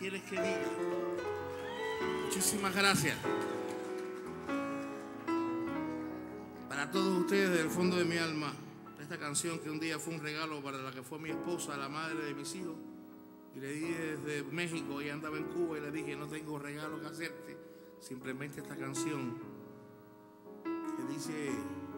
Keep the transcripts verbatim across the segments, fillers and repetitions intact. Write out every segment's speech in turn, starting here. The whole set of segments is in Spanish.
quieres que diga? Muchísimas gracias. Para todos ustedes, del fondo de mi alma, esta canción que un día fue un regalo para la que fue mi esposa, la madre de mis hijos, y le di desde México, ella andaba en Cuba, y le dije: no tengo regalo que hacerte, simplemente esta canción que dice,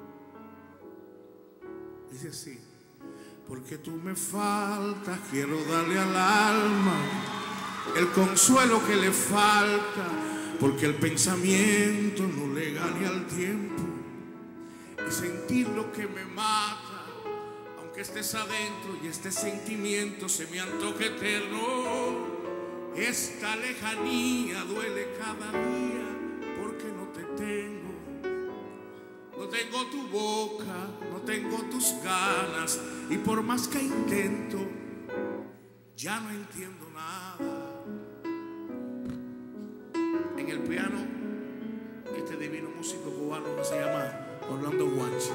dice así: porque tú me faltas, quiero darle al alma el consuelo que le falta, porque el pensamiento no le gane al tiempo, y sentir lo que me mata, aunque estés adentro y este sentimiento se me antoje eterno. Esta lejanía duele cada día, porque no te tengo. No tengo tu boca, no tengo tus ganas, y por más que intento, ya no entiendo nada. En el piano, este divino músico cubano que se llama Orlando Guanche.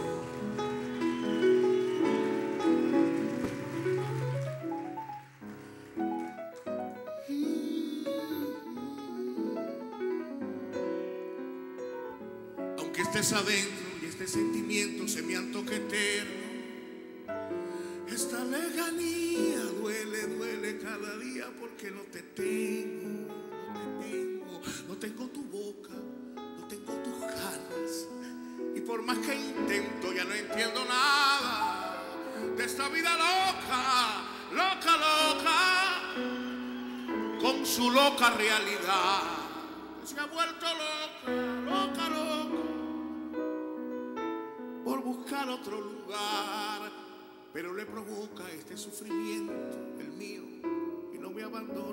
Aunque estés adentro y este sentimiento se me antoje eterno, esta lejanía duele, duele cada día, porque no te tengo, no te tengo, no tengo tu boca, no tengo tus ganas, y por más que intento ya no entiendo nada de esta vida loca, loca, loca, con su loca realidad. Se ha vuelto loca, loca, loca, por buscar otro lugar, pero le provoca este sufrimiento, el mío, y no me abandona.